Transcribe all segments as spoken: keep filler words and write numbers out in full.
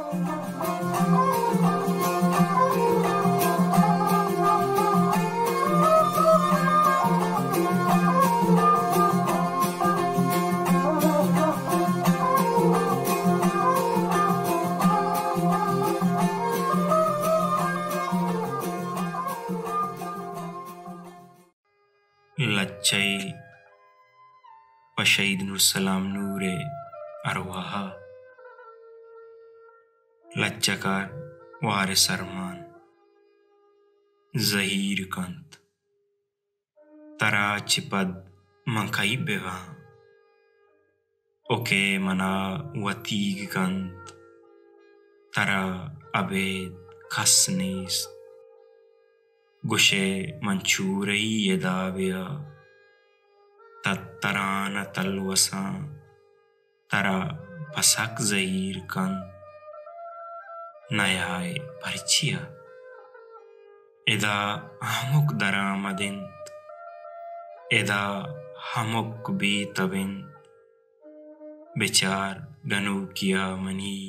लच्चई पशईद नुरसलाम नूरे अरवाहा लच्चकार वारे सरमान जहीर कंत तरा चिपद मंकई बेवा ओके मना वतीग कंत तरा अबेद खसनीस गुशे मंचूरई यदाविया तत्तरान तलवसा तरा पसक जहीर कंत नयाय परिचिया एदा हमुक दरामदिंत एदा हमुक बीतबिंत बेचार गनु किया मनी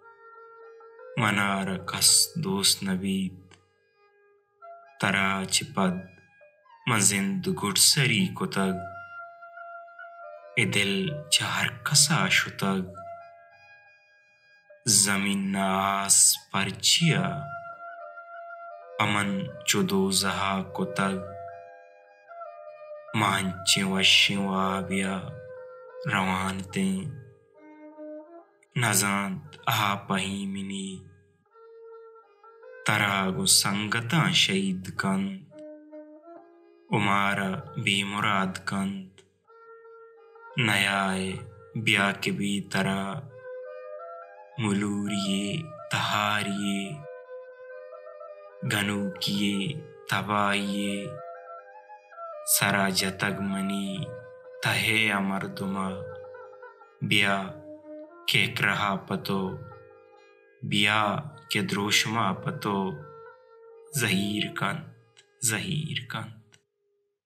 मनार कस दोस्त नबीत तरा चिपद मजिंद गुडसरी कुतग ए दिल चार कसा शुतग जमीन नास परचिया अमन चुदो जहा कुतग मांचे वशिवाबिया रवानते नजांत आ पही मिनी तरागु संगता शहीद कंत उमारा बेमुराद कंत नयाए ब्या के भी तरा मुलूरिये तहारिये गनु किए तबाइये सरा जतग मनी तहे अमरदुमा ब्या केक रहा पतो ब्या के द्रोशमा पतो जहीर कंत जहीर कंत